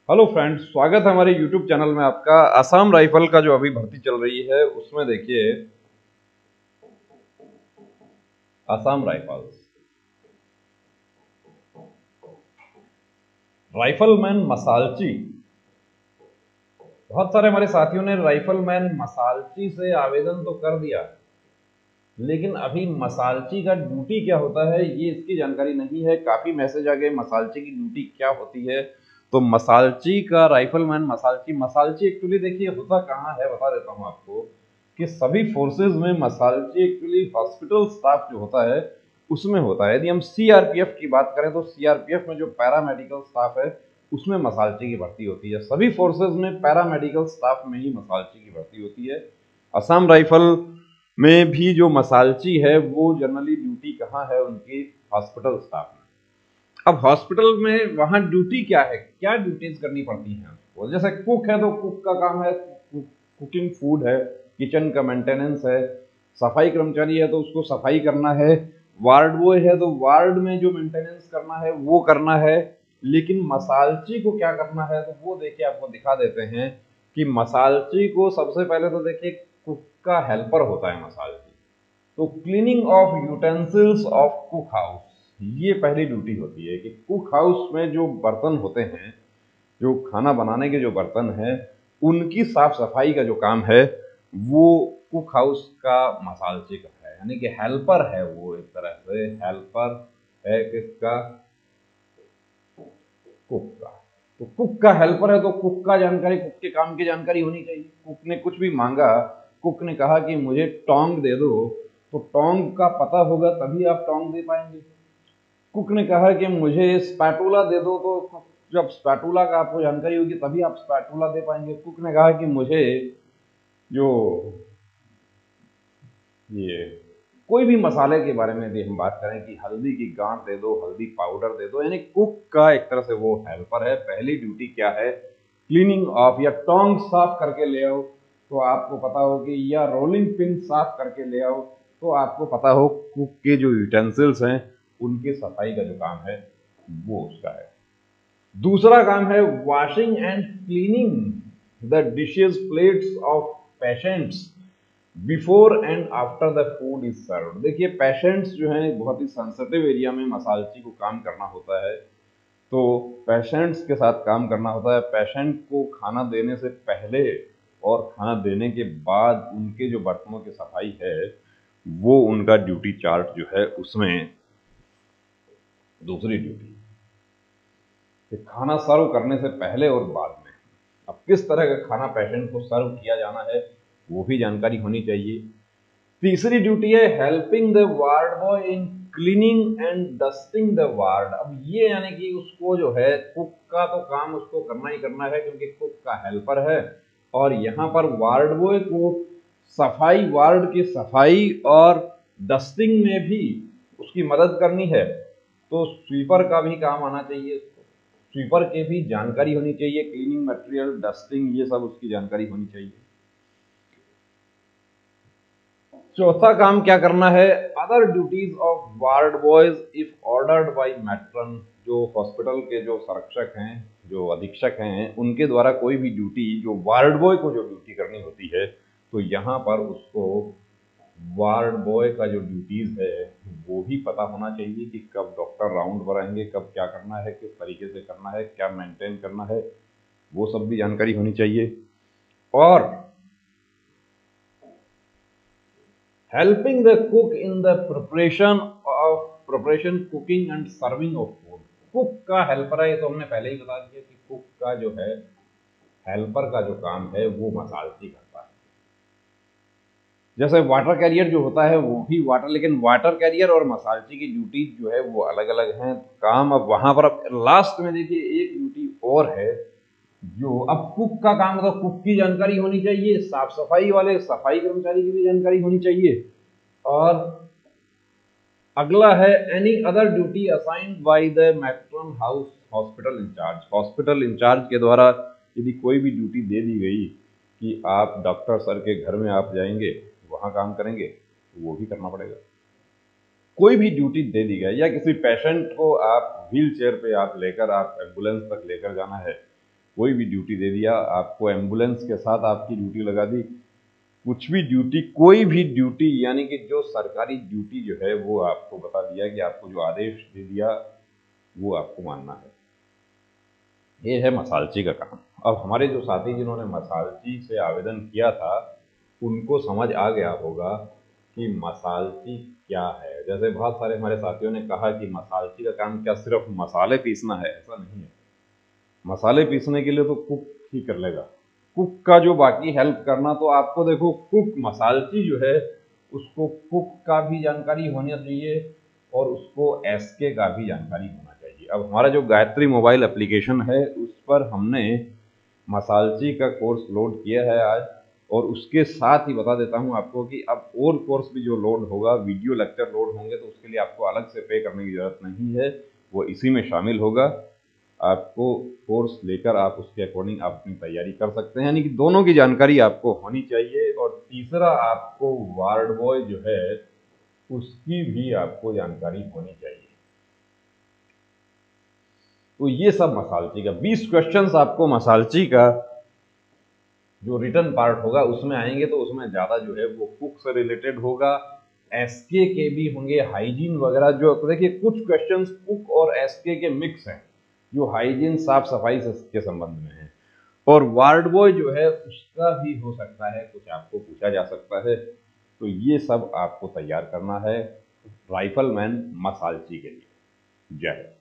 Hello friends, स्वागत है हमारे यूट्यूब चैनल में आपका। असम राइफल का जो अभी भर्ती चल रही है उसमें देखिए असम राइफलमैन मसालची। बहुत सारे हमारे साथियों ने राइफलमैन मसालची से आवेदन तो कर दिया, लेकिन अभी मसालची का ड्यूटी क्या होता है ये इसकी जानकारी नहीं है। काफी मैसेज आ गए मसालची की ड्यूटी क्या होती है। तो मसालची का राइफलमैन मसालची एक्चुअली देखिए होता कहाँ है, बता देता हूँ आपको कि सभी फोर्सेज में मसालची एक्चुअली हॉस्पिटल स्टाफ जो होता है उसमें होता है। यदि हम सीआरपीएफ की बात करें तो सीआरपीएफ में जो पैरामेडिकल स्टाफ है उसमें मसालची की भर्ती होती है। सभी फोर्सेज में पैरामेडिकल स्टाफ में ही मसालची की भर्ती होती है। असम राइफल में भी जो मसालची है वो जनरली ड्यूटी कहाँ है उनकी, हॉस्पिटल स्टाफ में। अब हॉस्पिटल में वहां ड्यूटी क्या है, क्या ड्यूटीज करनी पड़ती हैं उसको। जैसे कुक है तो कुक का काम है कुकिंग फूड है, किचन का मेंटेनेंस है। सफाई कर्मचारी है तो उसको सफाई करना है। वार्ड बॉय है तो वार्ड में जो मेंटेनेंस करना है वो करना है। लेकिन मसालची को क्या करना है तो वो देखिए आपको दिखा देते हैं कि मसालची को सबसे पहले तो देखिए कुक का हेल्पर होता है मसालची। तो cleaning of utensils of cook house, ये पहली ड्यूटी होती है कि कुक हाउस में जो बर्तन होते हैं, जो खाना बनाने के जो बर्तन हैं, उनकी साफ सफाई का जो काम है वो कुक हाउस का मसालची का है। यानी कि हेल्पर है वो, एक तरह से हेल्पर है किसका, कुक का। तो कुक का हेल्पर है तो कुक का जानकारी, कुक के काम की जानकारी होनी चाहिए। कुक ने कुछ भी मांगा, कुक ने कहा कि मुझे टोंग दे दो, तो टोंग का पता होगा तभी आप टोंग दे पाएंगे। कुक ने कहा कि मुझे स्पैटूला दे दो, तो जब स्पैटूला का आपको जानकारी होगी तभी आप स्पैटूला दे पाएंगे। कुक ने कहा कि मुझे जो ये कोई भी मसाले के बारे में यदि हम बात करें कि हल्दी की गांठ दे दो, हल्दी पाउडर दे दो, यानी कुक का एक तरह से वो हेल्पर है। पहली ड्यूटी क्या है, क्लीनिंग ऑफ, या टोंग साफ करके ले आओ तो आपको पता हो कि, या रोलिंग पिन साफ करके ले आओ तो आपको पता हो कुक के जो यूटेंसिल्स हैं उनकी सफाई का जो काम है वो उसका है। दूसरा काम है washing and cleaning the dishes plates of patients before and after the food is serve. देखिए पेशेंट्स जो हैं बहुत ही सेंसिटिव एरिया में मसालची को काम करना होता है। तो पेशेंट्स के साथ काम करना होता है। पेशेंट को खाना देने से पहले और खाना देने के बाद उनके जो बर्तनों की सफाई है वो उनका ड्यूटी चार्ट जो है उसमें दूसरी ड्यूटी कि खाना सर्व करने से पहले और बाद में अब किस तरह का खाना पेशेंट को सर्व किया जाना है वो भी जानकारी होनी चाहिए। तीसरी ड्यूटी है helping the ward boy in cleaning and dusting the ward. अब ये यानी कि उसको जो है कुक का तो काम उसको करना ही करना है क्योंकि कुक का हेल्पर है, और यहाँ पर वार्ड बॉय को सफाई, वार्ड की सफाई और डस्टिंग में भी उसकी मदद करनी है। तो स्वीपर का भी काम आना चाहिए, स्वीपर की भी जानकारी होनी चाहिए, क्लीनिंग मटेरियल, डस्टिंग, ये सब उसकी जानकारी होनी चाहिए। चौथा काम क्या करना है, other duties of ward boys if ordered by matron. जो हॉस्पिटल के जो संरक्षक हैं, जो अधीक्षक हैं, उनके द्वारा कोई भी ड्यूटी जो वार्ड बॉय को जो ड्यूटी करनी होती है तो यहाँ पर उसको वार्ड बॉय का जो ड्यूटीज है वो भी पता होना चाहिए कि कब डॉक्टर राउंड पर आएंगे, कब क्या करना है, किस तरीके से करना है, क्या मेंटेन करना है, वो सब भी जानकारी होनी चाहिए। और helping the cook in the preparation cooking and serving of food. Cook का हेल्पर है, ये तो हमने पहले ही बता दिया कि कुक का जो है हेल्पर का जो काम है वो मसालची करता है। जैसे वाटर कैरियर जो होता है वो भी वाटर, लेकिन वाटर कैरियर और मसालची की ड्यूटी जो है वो अलग अलग हैं काम। अब वहां पर अब लास्ट में देखिए एक ड्यूटी और है जो, अब कुक का काम तो कुक की जानकारी होनी चाहिए, साफ सफाई वाले सफाई कर्मचारी की भी जानकारी होनी चाहिए। और अगला है any other duty assigned by the matron house hospital incharge. Hospital incharge के द्वारा यदि कोई भी ड्यूटी दे दी गई कि आप डॉक्टर सर के घर में आप जाएंगे, वहां काम करेंगे, तो वो भी करना पड़ेगा। कोई भी ड्यूटी दे दी गई, या किसी पेशेंट को आप व्हील चेयर पे आप लेकर, आप एम्बुलेंस तक लेकर जाना है, कोई भी ड्यूटी दे दिया, आपको एम्बुलेंस के साथ आपकी ड्यूटी लगा दी, कुछ भी ड्यूटी, कोई भी ड्यूटी, यानी कि जो सरकारी ड्यूटी जो है वो आपको बता दिया कि आपको जो आदेश दे दिया वो आपको मानना है। ये है मसालची का काम। अब हमारे जो साथी जिन्होंने मसालची से आवेदन किया था उनको समझ आ गया होगा कि मसालची क्या है। जैसे बहुत सारे हमारे साथियों ने कहा कि मसालची का काम क्या सिर्फ मसाले पीसना है, ऐसा नहीं है। मसाले पीसने के लिए तो कुक ही कर लेगा, कुक का जो बाकी हेल्प करना, तो आपको देखो कुक मसालची जो है उसको कुक का भी जानकारी होनी चाहिए और उसको एसके का भी जानकारी होना चाहिए। अब हमारा जो गायत्री मोबाइल एप्लीकेशन है उस पर हमने मसालची का कोर्स लोड किया है आज, और उसके साथ ही बता देता हूं आपको कि अब और कोर्स भी जो लोड होगा, वीडियो लेक्चर लोड होंगे, तो उसके लिए आपको अलग से पे करने की जरूरत नहीं है, वो इसी में शामिल होगा। आपको कोर्स लेकर आप उसके अकॉर्डिंग आप अपनी तैयारी कर सकते हैं, यानी कि दोनों की जानकारी आपको होनी चाहिए। और तीसरा, आपको वार्ड बॉय जो है उसकी भी आपको जानकारी होनी चाहिए। तो ये सब मसालची का 20 क्वेश्चंस आपको मसालची का जो रिटर्न पार्ट होगा उसमें आएंगे, तो उसमें ज्यादा जो है वो कुक से रिलेटेड होगा, एसके के भी होंगे, हाइजीन वगैरह। जो देखिए कुछ क्वेश्चंस कुक और एसके के मिक्स हैं, जो हाइजीन साफ सफाई से के संबंध में है, और वार्ड बॉय जो है उसका भी हो सकता है, कुछ आपको पूछा जा सकता है। तो ये सब आपको तैयार करना है राइफलमैन मसालची के लिए। जय हिंद।